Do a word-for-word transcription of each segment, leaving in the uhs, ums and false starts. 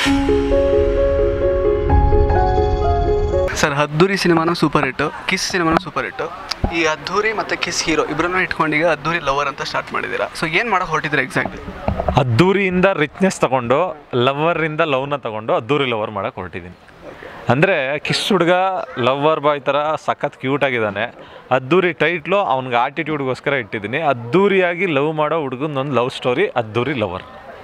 Sir Addhuri ಸಿನಿಮಾನು super hit, kiss ಸಿನಿಮಾನು super hit. ಈ ಅದ್ದೂರಿ ಮತ್ತು ಕಿಸ್ ಹೀರೋ ಇಬ್ಬರನ್ನ ಇಟ್ಕೊಂಡು ಈಗ ಅದ್ದೂರಿ ಲವರ್ ಅಂತ ಸ್ಟಾರ್ಟ್ ಮಾಡಿದ್ದೀರಾ. ಸೊ ಏನು ಮಾಡೋಕೆ ಹೊರಟಿದ್ರೆ ಎಕ್ಸಾಕ್ಟ್ಲಿ? ಅದ್ದೂರಿಯಿಂದ ರಿಚ್ನೆಸ್ ತಗೊಂಡು ಲವರಿಂದ ಲವ್ನ ತಗೊಂಡು ಅದ್ದೂರಿ ಲವರ್ ಮಾಡೋಕೆ ಹೊರಟಿದ್ದೀನಿ. ಅಂದರೆ ಕಿಸ್ ಹುಡುಗ ಲವರ್ ಬಾಯ್ ಥರ ಸಖತ್ ಕ್ಯೂಟಾಗಿದ್ದಾನೆ. ಅದ್ದೂರಿ ಟೈಟ್ಲು ಅವ್ನಿಗೆ ಆಟಿಟ್ಯೂಡ್ಗೋಸ್ಕರ ಇಟ್ಟಿದ್ದೀನಿ. ಅದ್ದೂರಿಯಾಗಿ ಲವ್ ಮಾಡೋ ಹುಡುಗನೊಂದು love story Addhuri lover.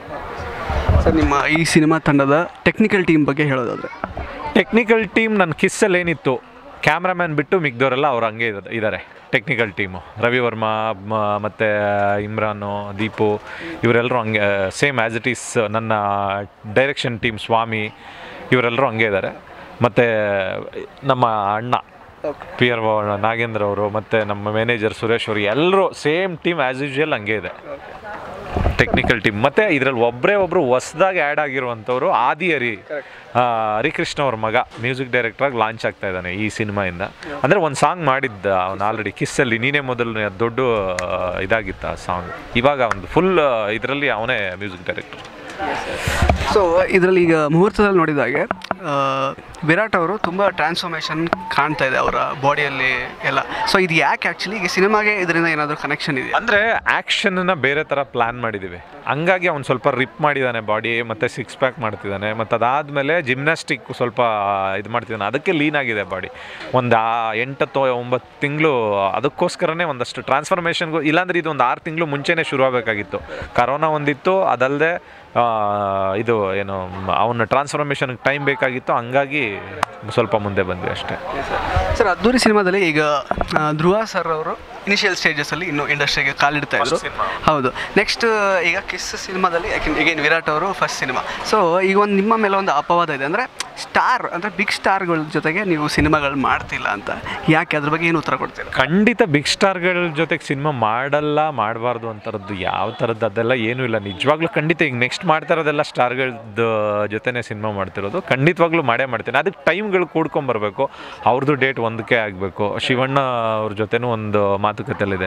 Sir ನಿಮ್ಮ ಈ ಸಿನಿಮಾ ತಂಡದ ಟೆಕ್ನಿಕಲ್ ಟೀಮ್ ಬಗ್ಗೆ ಹೇಳೋದಾದರೆ? ಟೆಕ್ನಿಕಲ್ ಟೀಮ್ ನನ್ನ ಕಿಸ್ಸಲ್ಲಿ ಏನಿತ್ತು, ಕ್ಯಾಮ್ರಾಮ್ಯಾನ್ ಬಿಟ್ಟು ಮಿಗ್ದವರೆಲ್ಲ ಅವ್ರು ಹಂಗೆ ಇದ್ದಾರೆ ಟೆಕ್ನಿಕಲ್ ಟೀಮು. ರವಿ ವರ್ಮಾ ಮತ್ತು ಇಮ್ರಾನು, ದೀಪು ಇವರೆಲ್ಲರೂ ಹಂಗೆ ಸೇಮ್ ಆ್ಯಸ್ ಇಟ್ ಈಸ್. ನನ್ನ ಡೈರೆಕ್ಷನ್ ಟೀಮ್ ಸ್ವಾಮಿ ಇವರೆಲ್ಲರೂ ಹಂಗೆ ಇದ್ದಾರೆ. ಮತ್ತು ನಮ್ಮ ಅಣ್ಣ ಪಿ ಆರ್ ನಾಗೇಂದ್ರ ಅವರು ಮತ್ತು ನಮ್ಮ ಮ್ಯಾನೇಜರ್ ಸುರೇಶ್ ಅವರು ಎಲ್ಲರೂ ಸೇಮ್ ಟೀಮ್ ಆ್ಯಸ್ ಯೂಶುವಲ್ ಹಂಗೆ ಇದೆ ಟೆಕ್ನಿಕಲ್ ಟೀಮ್. ಮತ್ತು ಇದರಲ್ಲಿ ಒಬ್ಬರೇ ಒಬ್ಬರು ಹೊಸದಾಗಿ ಆ್ಯಡ್ ಆಗಿರುವಂಥವ್ರು ಆದಿ ಹರಿ ಹರಿಕೃಷ್ಣ ಅವ್ರ ಮಗ ಮ್ಯೂಸಿಕ್ ಡೈರೆಕ್ಟ್ರಾಗಿ ಲಾಂಚ್ ಆಗ್ತಾ ಇದ್ದಾನೆ ಈ ಸಿನಿಮಾಯಿಂದ. ಅಂದರೆ ಒಂದು ಸಾಂಗ್ ಮಾಡಿದ್ದ ಅವನು ಆಲ್ರೆಡಿ ಕಿಸ್ಸಲ್ಲಿ, ನೀನೇ ಮೊದಲು ದೊಡ್ಡ ಇದಾಗಿತ್ತು ಆ ಸಾಂಗ್. ಇವಾಗ ಒಂದು ಫುಲ್ ಇದರಲ್ಲಿ ಅವನೇ ಮ್ಯೂಸಿಕ್ ಡೈರೆಕ್ಟರ್. ಸೊ ಇದರಲ್ಲಿ ಈಗ ಮುಹೂರ್ತದಲ್ಲಿ ನೋಡಿದಾಗೆ ವಿರಾಟ್ ಅವರು ತುಂಬ ಟ್ರಾನ್ಸ್ಫಾರ್ಮೇಷನ್ ಕಾಣ್ತಾ ಇದೆ ಅವರ ಬಾಡಿಯಲ್ಲಿ ಎಲ್ಲ. ಸೊ ಇದು ಯಾಕೆ ಆ್ಯಕ್ಚುಲಿ ಈಗ ಸಿನಿಮಾಗೆ ಇದರಿಂದ ಏನಾದರೂ ಕನೆಕ್ಷನ್ ಇದೆ? ಅಂದರೆ ಆ್ಯಕ್ಷನ್ನ ಬೇರೆ ಥರ ಪ್ಲ್ಯಾನ್ ಮಾಡಿದ್ದೀವಿ, ಹಂಗಾಗಿ ಅವ್ನು ಸ್ವಲ್ಪ ರಿಪ್ ಮಾಡಿದ್ದಾನೆ ಬಾಡಿ, ಮತ್ತು ಸಿಕ್ಸ್ ಪ್ಯಾಕ್ ಮಾಡ್ತಿದ್ದಾನೆ. ಮತ್ತು ಅದಾದಮೇಲೆ ಜಿಮ್ನಾಸ್ಟಿಕ್ ಸ್ವಲ್ಪ ಇದು ಮಾಡ್ತಿದ್ದಾನೆ, ಅದಕ್ಕೆ ಲೀನ್ ಆಗಿದೆ ಬಾಡಿ. ಒಂದು ಎಂಟು ತೊ ಒಂಬತ್ತು ತಿಂಗಳು ಅದಕ್ಕೋಸ್ಕರನೇ ಒಂದಷ್ಟು ಟ್ರಾನ್ಸ್ಫಾರ್ಮೇಷನ್ಗೂ. ಇಲ್ಲಾಂದರೆ ಇದು ಒಂದು ಆರು ತಿಂಗಳು ಮುಂಚೆನೇ ಶುರು ಆಗಬೇಕಾಗಿತ್ತು. ಕರೋನಾ ಒಂದಿತ್ತು, ಅದಲ್ಲದೆ ಇದು ಏನು ಅವನ ಟ್ರಾನ್ಸ್ಫಾರ್ಮೇಷನ್ಗೆ ಟೈಮ್ ಬೇಕಾಗಿತ್ತು, ಹಂಗಾಗಿ ಸ್ವಲ್ಪ ಮುಂದೆ ಬಂದ್ವಿ ಅಷ್ಟೇ. ಸರ್ ಅದ್ದೂರಿ ಸಿನಿಮಾದಲ್ಲಿ ಈಗ ಧ್ರುವ ಸರ್ ಅವರು ಇನಿಷಿಯಲ್ ಸ್ಟೇಜಸಲ್ಲಿ ಇನ್ನೂ ಇಂಡಸ್ಟ್ರಿಗೆ ಕಾಲಿಡ್ತಾ ಇದ್ರು. ಹೌದು. ನೆಕ್ಸ್ಟ್ ಈಗ ಕಿಸ್ ಸಿನಿಮಾದಲ್ಲಿ ಯಾಕೆ ಈಗೇನು ವಿರಾಟ್ ಅವರು ಫಸ್ಟ್ ಸಿನಿಮಾ. ಸೊ ಈಗ ಒಂದು ನಿಮ್ಮ ಮೇಲೆ ಒಂದು ಅಪವಾದ ಇದೆ, ಅಂದರೆ ಸ್ಟಾರ್ ಅಂದರೆ ಬಿಗ್ ಸ್ಟಾರ್ಗಳ ಜೊತೆಗೆ ನೀವು ಸಿನಿಮಾಗಳು ಮಾಡ್ತಿಲ್ಲ ಅಂತ. ಯಾಕೆ, ಅದ್ರ ಬಗ್ಗೆ ಏನು ಉತ್ತರ ಕೊಡ್ತೀರಾ? ಖಂಡಿತ ಬಿಗ್ ಸ್ಟಾರ್ಗಳ ಜೊತೆಗೆ ಸಿನಿಮಾ ಮಾಡಲ್ಲ, ಮಾಡಬಾರ್ದು ಅಂಥರದ್ದು ಯಾವ ಥರದ್ದು ಅದೆಲ್ಲ ಏನೂ ಇಲ್ಲ. ನಿಜವಾಗ್ಲೂ ಖಂಡಿತ ಈಗ ನೆಕ್ಸ್ಟ್ ಮಾಡ್ತಾ ಇರೋದೆಲ್ಲ ಸ್ಟಾರ್ಗಳದ್ದು ಜೊತೆನೇ ಸಿನಿಮಾ ಮಾಡ್ತಿರೋದು. ಖಂಡಿತವಾಗ್ಲೂ ಮಾಡೇ ಮಾಡ್ತೀನಿ. ಅದಕ್ಕೆ ಟೈಮ್ಗಳು ಕೂಡ್ಕೊಂಬರ್ಬೇಕು, ಅವ್ರದ್ದು ಡೇಟ್ ಒಂದಕ್ಕೆ ಆಗಬೇಕು. ಶಿವಣ್ಣ ಅವ್ರ ಜೊತೆನೂ ಒಂದು ಮಾತುಕತೆಯಲ್ಲಿದೆ,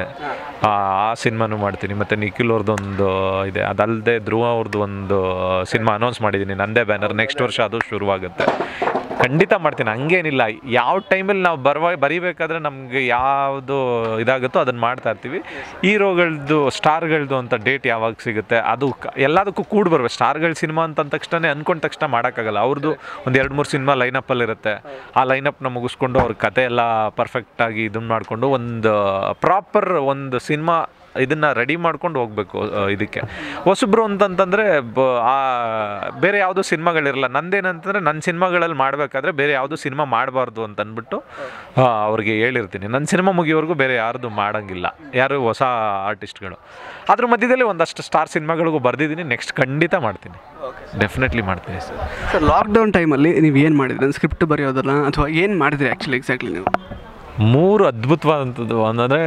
ಆ ಸಿನಿಮಾನು ಮಾಡ್ತೀನಿ. ಮತ್ತು ನಿಖಿಲ್ ಅವ್ರದ್ದು ಒಂದು ಇದೆ, ಅದಲ್ಲದೆ ಧ್ರುವ ಅವ್ರದ್ದು ಒಂದು ಸಿನಿಮಾ ಅನೌನ್ಸ್ ಮಾಡಿದ್ದೀನಿ, ನಂದೇ ಬ್ಯಾನರ್. ನೆಕ್ಸ್ಟ್ ವರ್ಷ ಅದು ಶುರುವಾಗುತ್ತೆ. ಖಂಡಿತ ಮಾಡ್ತೀನಿ, ಹಂಗೇನಿಲ್ಲ. ಯಾವ ಟೈಮಲ್ಲಿ ನಾವು ಬರುವ ಬರೀಬೇಕಾದ್ರೆ ನಮಗೆ ಯಾವುದು ಇದಾಗುತ್ತೋ ಅದನ್ನು ಮಾಡ್ತಾ ಇರ್ತೀವಿ. ಹೀರೋಗಳದ್ದು ಸ್ಟಾರ್ಗಳದ್ದು ಅಂತ ಡೇಟ್ ಯಾವಾಗ ಸಿಗುತ್ತೆ ಅದು ಎಲ್ಲದಕ್ಕೂ ಕೂಡ ಬರ್ಬೇಕು. ಸ್ಟಾರ್ಗಳ ಸಿನಿಮಾ ಅಂತ ಅಂದ ತಕ್ಷಣ ಅಂದ್ಕೊಂಡ ತಕ್ಷಣ ಮಾಡೋಕ್ಕಾಗಲ್ಲ. ಅವ್ರದ್ದು ಒಂದು ಎರಡು ಮೂರು ಸಿನಿಮಾ ಲೈನಪ್ಪಲ್ಲಿರುತ್ತೆ. ಆ ಲೈನಪ್ನ ಮುಗಿಸ್ಕೊಂಡು ಅವ್ರ ಕತೆ ಎಲ್ಲ ಪರ್ಫೆಕ್ಟಾಗಿ ಇದನ್ನು ಮಾಡಿಕೊಂಡು ಒಂದು ಪ್ರಾಪರ್ ಒಂದು ಸಿನಿಮಾ ಇದನ್ನು ರೆಡಿ ಮಾಡ್ಕೊಂಡು ಹೋಗಬೇಕು. ಇದಕ್ಕೆ ಹೊಸಬ್ರು ಅಂತಂತಂದರೆ ಆ ಬೇರೆ ಯಾವುದೂ ಸಿನಿಮಾಗಳಿರಲ್ಲ. ನಂದೇನಂತಂದರೆ ನನ್ನ ಸಿನಿಮಾಗಳಲ್ಲಿ ಮಾಡಬೇಕಾದ್ರೆ ಬೇರೆ ಯಾವುದೂ ಸಿನಿಮಾ ಮಾಡಬಾರ್ದು ಅಂತ ಅಂದ್ಬಿಟ್ಟು ಅವ್ರಿಗೆ ಹೇಳಿರ್ತೀನಿ. ನನ್ನ ಸಿನಿಮಾ ಮುಗಿಯೋವರೆಗೂ ಬೇರೆ ಯಾರ್ದು ಮಾಡೋಂಗಿಲ್ಲ, ಯಾರು ಹೊಸ ಆರ್ಟಿಸ್ಟ್ಗಳು. ಅದ್ರ ಮಧ್ಯದಲ್ಲಿ ಒಂದಷ್ಟು ಸ್ಟಾರ್ ಸಿನಿಮಾಗಳಿಗೂ ಬರೆದಿದ್ದೀನಿ. ನೆಕ್ಸ್ಟ್ ಖಂಡಿತ ಮಾಡ್ತೀನಿ, ಡೆಫಿನೆಟ್ಲಿ ಮಾಡ್ತೀನಿ. ಸರ್ ಸರ್ ಲಾಕ್ಡೌನ್ ಟೈಮಲ್ಲಿ ನೀವು ಏನು ಮಾಡಿದ್ರಿ? ಸ್ಕ್ರಿಪ್ಟ್ ಬರೆಯೋದಲ್ಲ ಅಥವಾ ಏನು ಮಾಡಿದ್ರಿ ಆ್ಯಕ್ಚುಲಿ ಎಕ್ಸಾಕ್ಟ್ಲಿ ನೀವು? ಮೂರು ಅದ್ಭುತವಾದಂಥದ್ದು ಅಂದರೆ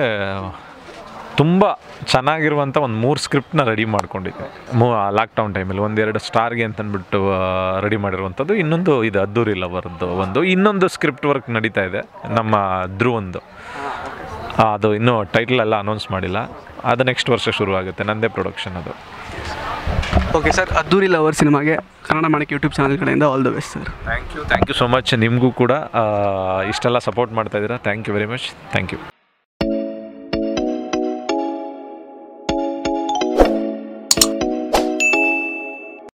ತುಂಬ ಚೆನ್ನಾಗಿರುವಂಥ ಒಂದು ಮೂರು ಸ್ಕ್ರಿಪ್ಟ್ನ ರೆಡಿ ಮಾಡ್ಕೊಂಡಿದ್ದೆ ಮೂ ಲಾಕ್ಡೌನ್ ಟೈಮಲ್ಲಿ. ಒಂದೆರಡು ಸ್ಟಾರ್ಗೆ ಅಂತಂದ್ಬಿಟ್ಟು ರೆಡಿ ಮಾಡಿರುವಂಥದ್ದು, ಇನ್ನೊಂದು ಇದು ಅದ್ದೂರಿ ಲವರ್ದು ಒಂದು, ಇನ್ನೊಂದು ಸ್ಕ್ರಿಪ್ಟ್ ವರ್ಕ್ ನಡೀತಾ ಇದೆ ನಮ್ಮ ಧ್ರುವಂದು. ಅದು ಇನ್ನೂ ಟೈಟಲ್ ಎಲ್ಲ ಅನೌನ್ಸ್ ಮಾಡಿಲ್ಲ, ಅದು ನೆಕ್ಸ್ಟ್ ವರ್ಷ ಶುರುವಾಗುತ್ತೆ, ನಂದೇ ಪ್ರೊಡಕ್ಷನ್ ಅದು. ಓಕೆ ಸರ್, ಅದ್ದೂರಿ ಲವರ್ ಸಿನಿಮಾಗೆ ಕನ್ನಡ ಮಾಣಿಕ್ ಯೂಟ್ಯೂಬ್ ಚಾನಲ್ ಕಡೆಯಿಂದ all the best sir. Thank you thank you so much. ನಿಮಗೂ ಕೂಡ ಇಷ್ಟೆಲ್ಲ ಸಪೋರ್ಟ್ ಮಾಡ್ತಾಯಿದ್ದೀರಾ. Thank you very much. Thank you.